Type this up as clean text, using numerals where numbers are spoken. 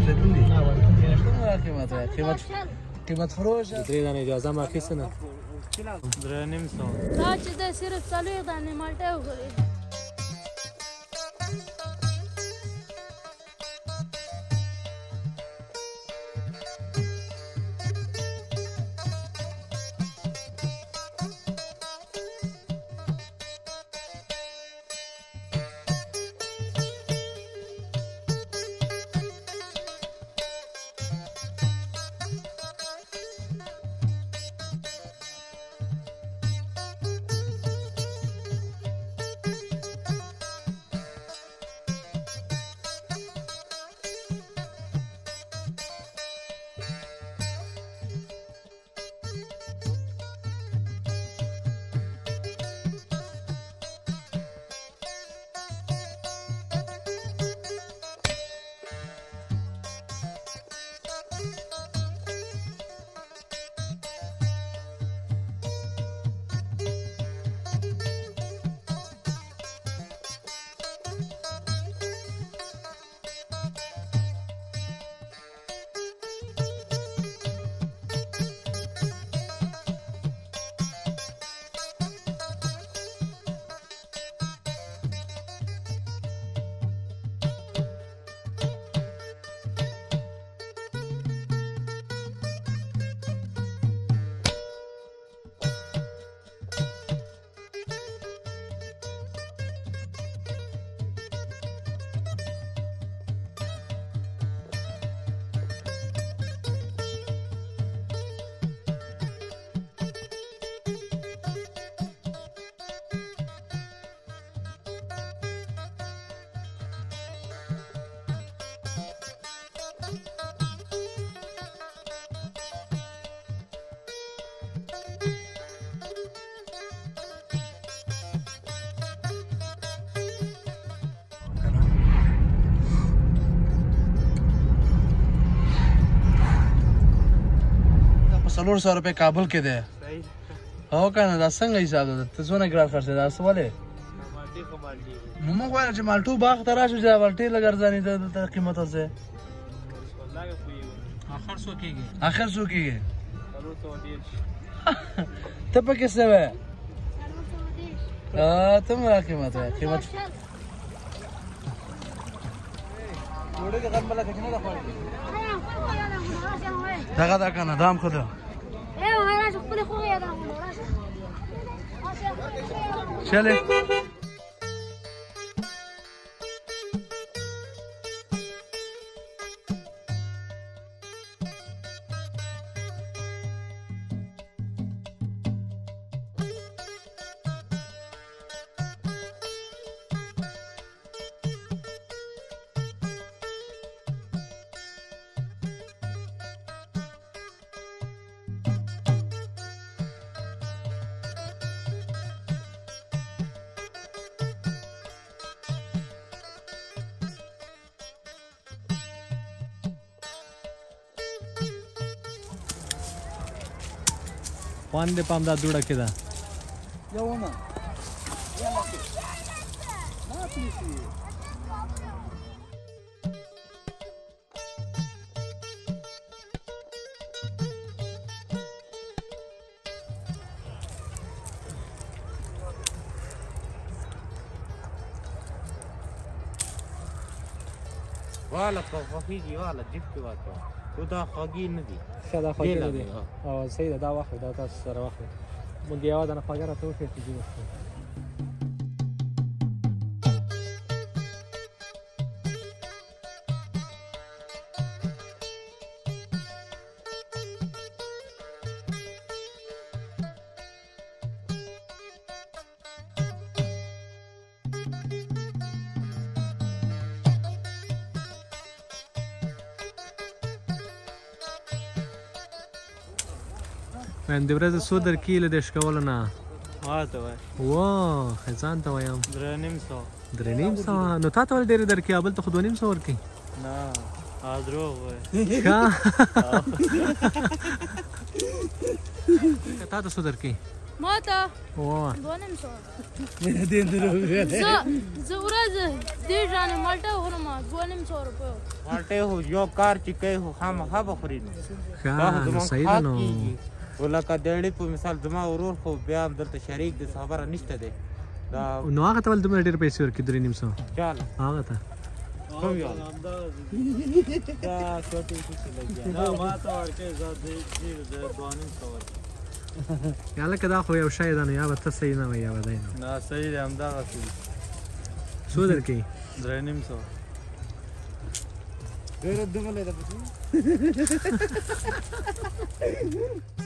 اوسېدل دي؟ څومره قیمت وایي؟ قیمت فروش 3 دانې اجازه مې اخیسته نه. 3.5 دا چې دی صرف 4 دانې مالټې وخوري. څلور سوه روپۍ کابل کې دی. هو که نه دا څنګه حساب ده؟ ته څونه ګران خرڅېږي دا څه ولې؟ نو موږ وایو چې مالټو باغ ته راشو چې دا مالټې لږ ارزانې ده قیمت ورځې. اخر څو کېږي؟ اخر څو کېږي؟ ته پکې څه وایې؟ څومره قیمت وایې؟ قیمت ډوډۍ د غرمه لکه چې نه ده خوړلې دغه ده که نه دا هم ښه ده. چلې خوان دې په همدا دوړه کې ده. یوونه والا خوښېږي والا جیب کې واچوه خو دا خوږې نه دي. ښه دا خوږې نه دي او صحیح ده دا واخلئ دا تاسو سره واخلئ. موږ یوه دانه خوږه راته وښیه چې جیب وښیه. د ورځې څو درکې له دې شکولو نه؟ ماته وایي واه ځان ته وایم 3.5 3.5 نو تا ته ولې ډېرې درکې بل ته خو 2.5 ورکوي؟ نه دروغ وایي. ښه تا ته څو درکې؟ ما ته واه 2.5 دې درو زه ورځ دې ځانې مالټه خورم 2.5 روپیو مالټه هو یو کار چې کوي خو خامخا به خوري نو ښه نو صحیح ده نو ولکه د اړې په مثال زما ورور خو بیا هم دلته شریک د خبره نشته دی دا نو هغه ته ول دومره ډېر پیسې ورکړي 3.5 چال هغه ته کوم یو دا څوټي څه لګیا دا ما ته ورکه زاد دې 2.5 ورکه یا لکه دا خو یو شی ده نو یا به ته صحیح نه وایې یا به دی نو نه صحیح دی همدغه څو درکوي 3.5 ډېر دومره ده